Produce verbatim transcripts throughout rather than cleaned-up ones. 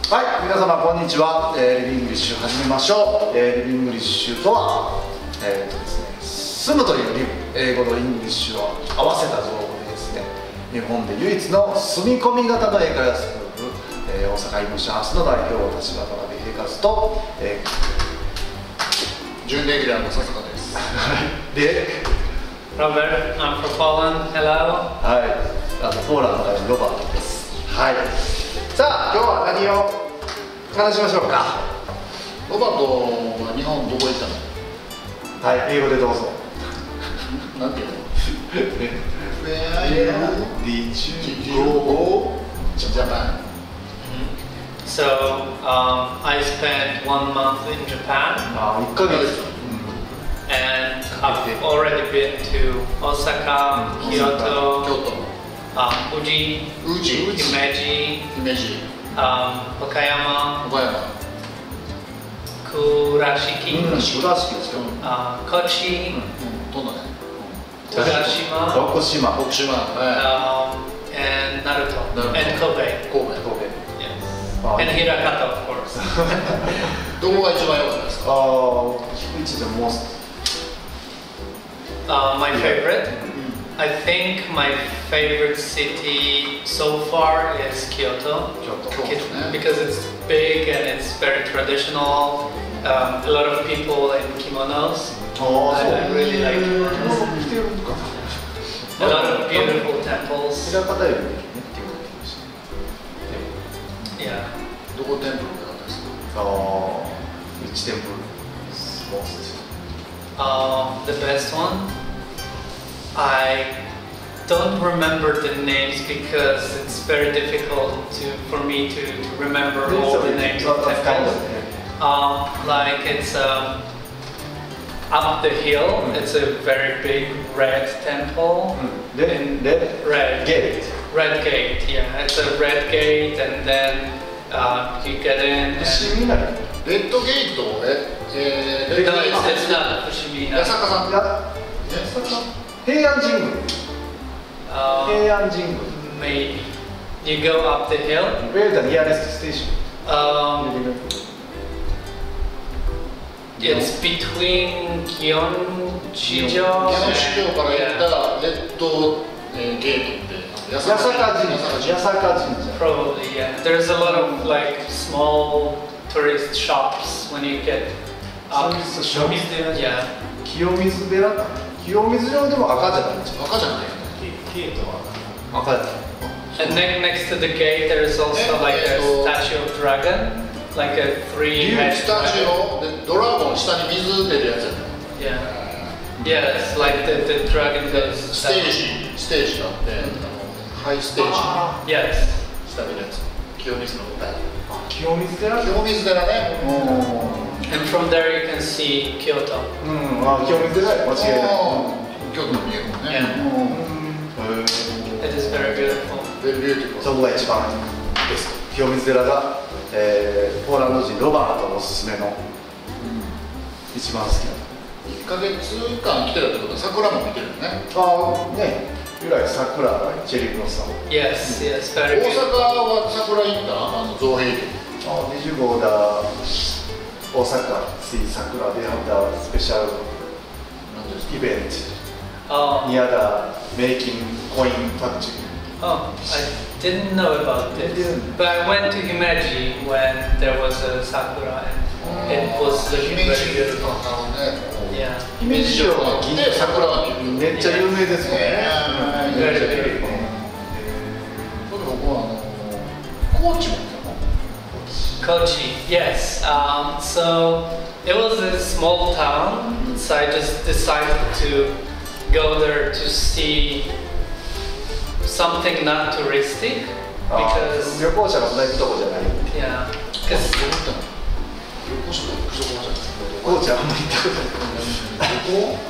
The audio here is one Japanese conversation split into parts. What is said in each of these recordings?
はい、皆様こんにちは。えー、リビングリッシュ始めましょう。えー、リビングリッシュとは、えーとですね、住むというリブ、英語のイングリッシュを合わせた造語でですね、日本で唯一の住み込み型の英会話スクール、えー、大阪イングリッシュハウスの代表、私は田辺平和と、えー、準レギュラーの笹香です。 で、 Robert, I'm from Poland. Hello. はい、あのポーランドからのロバートです。はい。さあ、今日は何を話しましょうか。 ロバートは日本どこ行ったの？ はい、英語でどうぞ。 なんていうの？ Where did you go to Japan? So um, I spent one month in Japan. あ、いっかげつ。 And I've already been to Osaka, Kyoto, um, Uji, Uji, Himeji, Himeji, um, Wakayama, Wakayama, Kurashiki, uh, Kochi, Tokushima, Tokushima, um, and Naruto, Naruto. and Kobe. Kobe. Kobe. Yes. Oh. And Hirakata, of course. どこが一番良かったですか？ Uh, which is the most? Uh, my favorite? I think my favorite city so far is Kyoto. Kyoto. Because it's big and it's very traditional. Um, a lot of people in kimonos. Oh, I, I really like kimonos. A lot of beautiful temples. Yeah. どこテンプルが良かったですか？ Uh, which temple is most? Um, the best one? I don't remember the names because it's very difficult to, for me to, to remember all the names of temples. Um, like it's um, up the hill, it's a very big red temple. Red, red, red gate. Red gate, yeah. It's a red gate and then uh, you get in. And レッドゲートええー、レッド no, ゲー it's, ト it's not Fushimi. 八坂さんや平安神宮 Uh, 平安神宮 maybe. You go up the hill. Where the nearest station? Um, it's between Gyeonggijo ギャノ市場から行ったらレッド、えー、ゲートって八坂神社八坂神社 Probably, yeah. There's a lot of like small tourist shops when you get up. Yeah. 清水寺か清水城でも赤じゃない赤じゃないよね。 ゲートは赤じゃない And ne next to the gate there is also like a statue of dragon, like a three-headed スタジ dragon. オでドラゴン下に水出るやつやね。 Yeah. Yeah, it's like the, the dragon goes ステージステージがあって、あのハイステージ Yes. 下見るやつ。清水の舞台。 清水寺清水寺ね。 And from there you can see Kyoto. うん、あ、清水寺間違いない京都の見えるもんね。 It is very beautiful. Very beautiful. そこが一番ベスト清水寺が、えー、ポーランド人ロバートのおすすめの、うん、一番好きな一ヶ月間来てたってことは桜も見てるよね。 ああね、由来桜チェリーブロッサム Yes, yes, 大 very 阪 beautiful. は桜行ったあの造幣局。 あ、にじゅう号だ大阪see桜で have the special なんですか event Oh, near the making coin factory. oh, I didn't know about You this. didn't? But I went to Himeji when there was a sakura and it was looking 姫 very 路 beautiful. あのね。 Yeah. 姫路城は銀で桜が見る。 めっちゃ有名ですもんね。 Yeah. めっちゃ綺麗。 それ僕はあの高知も行ったの。 Kochi, yes. Um, so it was a small town, so I just decided to go there to see something not touristic あ because 旅行者がそんな行くとこじゃない。 yeah, どこ because 行ったの？旅行者と行くところじゃない。 旅行者あんまり行ったことない。 旅行？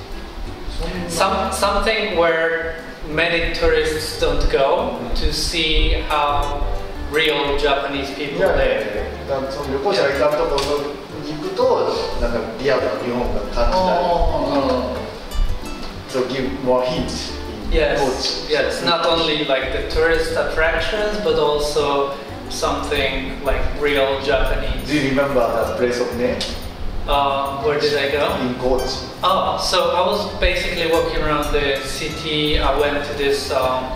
some something where many tourists don't go to see how real Japanese い people や live. ね、だからその旅行者が行かんところに行くと、なんかリアルな日本が感じたり。 あ So give more hints. Yes, yes, not only like the tourist attractions, but also something like real Japanese. Do you remember the place of name? Uh, where did I go? In Kochi. Oh, so I was basically walking around the city. I went to this um,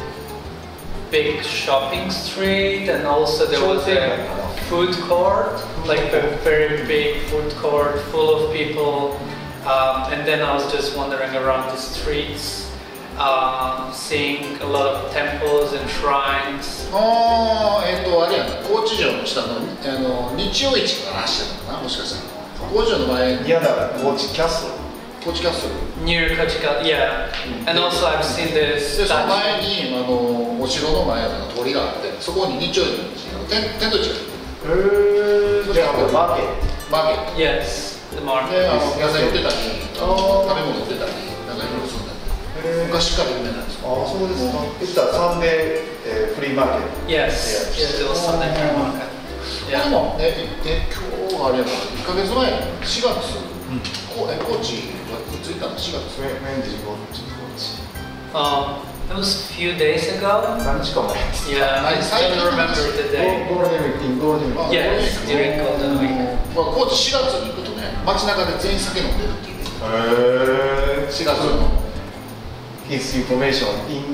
big shopping street, and also there was a food court, like a very big food court full of people. Um, and then I was just wandering around the streets, um, seeing a lot of temples and shrines. ああ、えっ、とあれやな、高知城の下のあの日曜市から走ってたのかな、もしかしたら。高知城の前に Near the Kochi Castle. 高知キャッスル。 Near Kochika, yeah. And also I've seen this でその statue. 前にあのお城の前の通りがあって、そこに日曜日の天天土地がある。 へー。で、あのマーケッマーケッ Yes, the ト market. であの野菜売ってたり、あのあー食べ物売ってたり、なんかいろいろするんだけど、 ト。 昔から有名なんですよ。 ああ、そうですか。It's a Sunday、uh, free market. Yes, yes, it was Sunday fair market. で Yeah. もね、え今日あれやな、いっかげつまえ、しがつ、こうえ高知が着いたのしがつ。 When, when did you go to Kochi? Um, it was a few days ago. 何日か前。 Yeah, I don't remember the day. ゴールデンウィーク、in ゴールデンウィーク。 Yes, during Golden Week. まあ高知しがつに行くとね、街中で全員酒飲んでるっていう。 へー。 しがつの。 His information in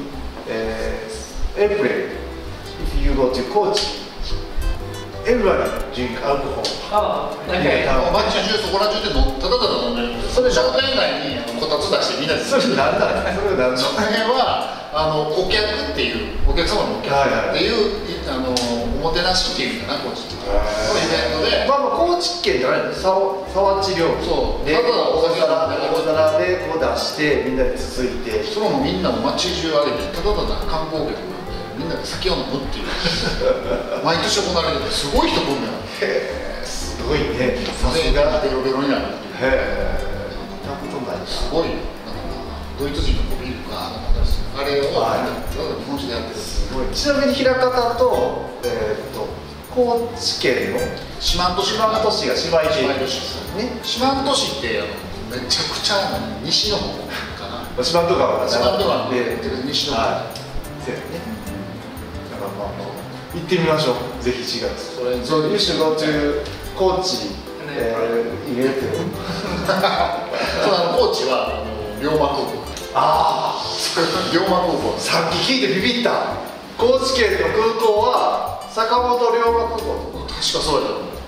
uh, April. If you go to Kochi, everybody drink alcohol. Oh, okay. Yeah. 街中そこら中でのただただ飲んでるんです。それ商店街にこたつ出してみんなで。 それなんだね。それなんだ。 その辺はあのお客っていうお客様のお客っていう、いあのおもてなしっていうかな、高知のイベントで。 まあまあ高知県じゃないの。さわ沢地料理。 そうで、 ただ大お酒飲んで皿大皿でこう出してみんなでつついて。 それもみんなも街中歩いてただただ観光客なんでみんなで酒を飲むっていう毎年行われててすごい人来るのよ。 へえ、すごいね。さすでが。 ベロベロになるっていう。 へえ。そんなことないな。 すごいよ。なんかドイツ人のビールがなんかあれをはいただ日本酒でやってる。 すごい。ちなみに枚方とえーっと高知県の四万十市。 四万十市が姉妹四万で十市。 ね。 四万十市ってあのめちゃくちゃ西の方かな。 四万十川が四万十川で、 西の方。 はい。そうやね。だからまあまあ行ってみましょう。ぜひしがつ。 それ So you should go to 高知。えー、入れてる。 そうあの高知はあの龍馬空港。 ああ。 龍馬空港。 さっき聞いてビビった。高知県の空港は坂本龍馬空港。 確かそうやと思う。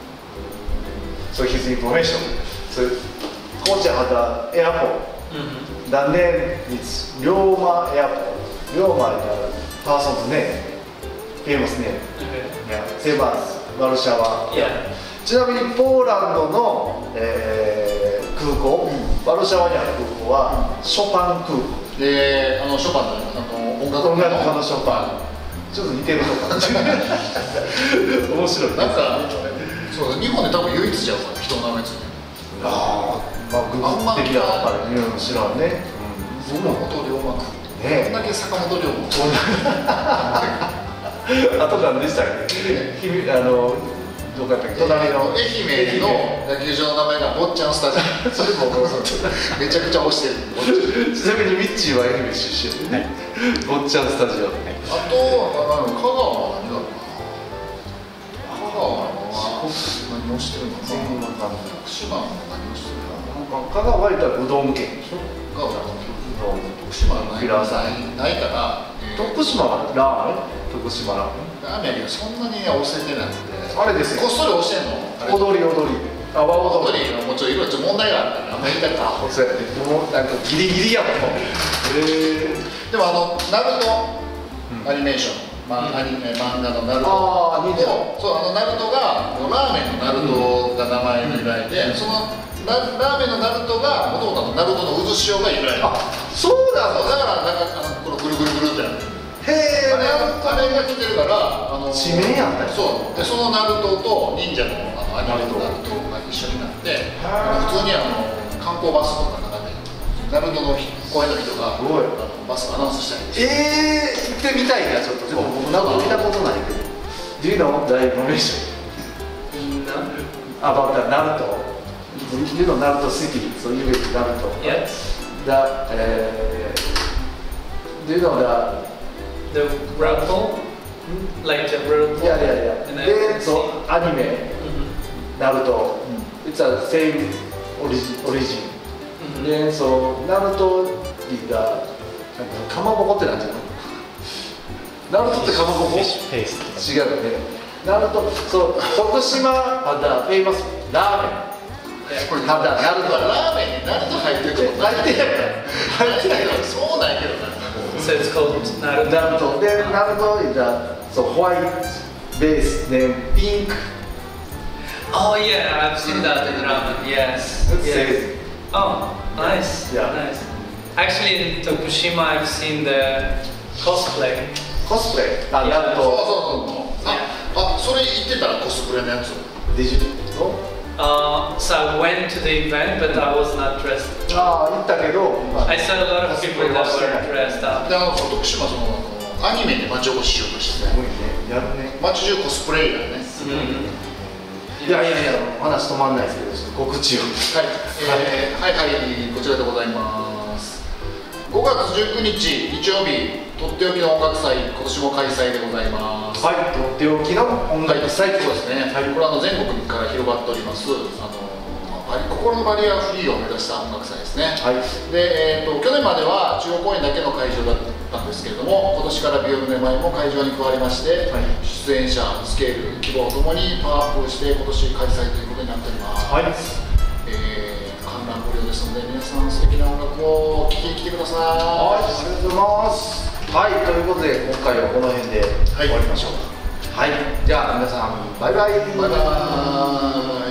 So his information. So Kochi had an airport. Mm-hmm. The name is Ryoma Airport. Ryoma is a person's name. Famous name. Okay. Yeah. Same as ワルシャワ。 Yeah. ちなみにポーランドの、えー、空港、ワルシャワにある空港はショパン空港。 で、あのショパンのあの音楽音楽家のショパン。ちょっと似てるのかな。面白い。 なんかそう日本で多分唯一じゃん人の名前ついてる。 ああ、まあ軍あんま事的なやっぱりうん知らんね。 坂本龍馬空港。 ねこんだけ坂本龍馬。 あと何でしたっけ？君あのどこやったっけ？隣の愛媛の野球場の名前が坊ちゃんスタジアム。それもめちゃくちゃ推してる。 ちなみにミッチーは愛媛出身でね。坊ちゃんスタジオ。 あとあの香川は何だろうな。香川は何をしてるのか全然な。 わかんない。 徳島は何をしてるのかな。 香川は言ったらうどん県でしょ。 香川は徳島はないないから。 徳島はラーメン？徳島ラーメン。 ラーメンはそんなに押せてなくて。 あれですよ。 こっそり押してんの。 踊り踊り。あ、和踊踊り。 りもうちょっといろいろ問題があるからあんまり言いたくない。 そうやね。もうなんかギリギリやもん。へえ。 でもあのナルトアニメーション、まあアニメ漫画のナルトああ、忍者。 そうあのナルトがラーメンのナルトが名前の由来で、そのララーメンのナルトがもともとナルトの渦潮が由来なの。 あ、そうだそうだからなんかあのこのぐるぐるぐるってなってる。 へえ。 あれあれが来てるからあの地名やんね。 そうでそのナルトと忍者のあのアニメのナルトが一緒になってあの普通にあの観光バスとかの中でナルトの公園の人があのバスアナウンスしたりしてええー、行ってみたいなちょっと。でも僕なんか見たことないけど。Do you know the information No. about the Naruto? You know Naruto City, so you went to Naruto. Yes. The uh, do you know the The raffle? like the real one. Yeah, yeah, yeah. And I Then can so see. anime, Mhm. Naruto, it's a same origin. origin. Mhm. Then so Naruto is the かまぼこってなんていうの？ナルトってかまぼこ？違うね。ナルト、そう徳島はだフェイマスラーメン。 これはだナルトラーメンにナルト入ってるとこ入ってない。入ってないよ。 そうなんやけどな。 So it's called Naruto. ナルトでナルトis the so white base then pink. Oh yeah, I've seen that in ramen. Yes. Let's yes. say Oh, nice. Yeah. Nice. Actually, in Tokushima, I've seen the cosplay. コスプレ。あ、ナルそうト。 そうそう。あ、あ、それ言ってたらコスプレのやつ。 デジト？ Uh, so I went to the event, but I was not dressed. ああ、行ったけど。 I saw a lot of people that were dressed up. で、あの徳島そのアニメで町おこししようとしてね。 すごいね。やるね。 町中コスプレイヤーね。 Mhm. いやいやいや、話止まんないですけど、ちょっと告知を。 はい、えー、はいはいこちらでございます。ごがつじゅうくにち日曜日、とっておきの音楽祭今年も開催でございます。 はい、とっておきの音楽祭そうですね。 はい、 これはあの全国から広がっております。あのバリ心のバリアフリーを目指した音楽祭ですね。 はい。 で、えー、と去年までは中央公演だけの会場だったんですけれども、今年からビオルネマイも会場に加わりまして、 はい、 出演者、スケール、規模ともにパワーアップして今年開催ということになっております。 はい。 えー、観覧無料ですので皆さん素敵な音楽を聴きに来てください。 はい、ありがとうございます。はい、ということで今回はこの辺で終わりましょう。はい、じゃあ皆さんバイバイ。 バイバイ。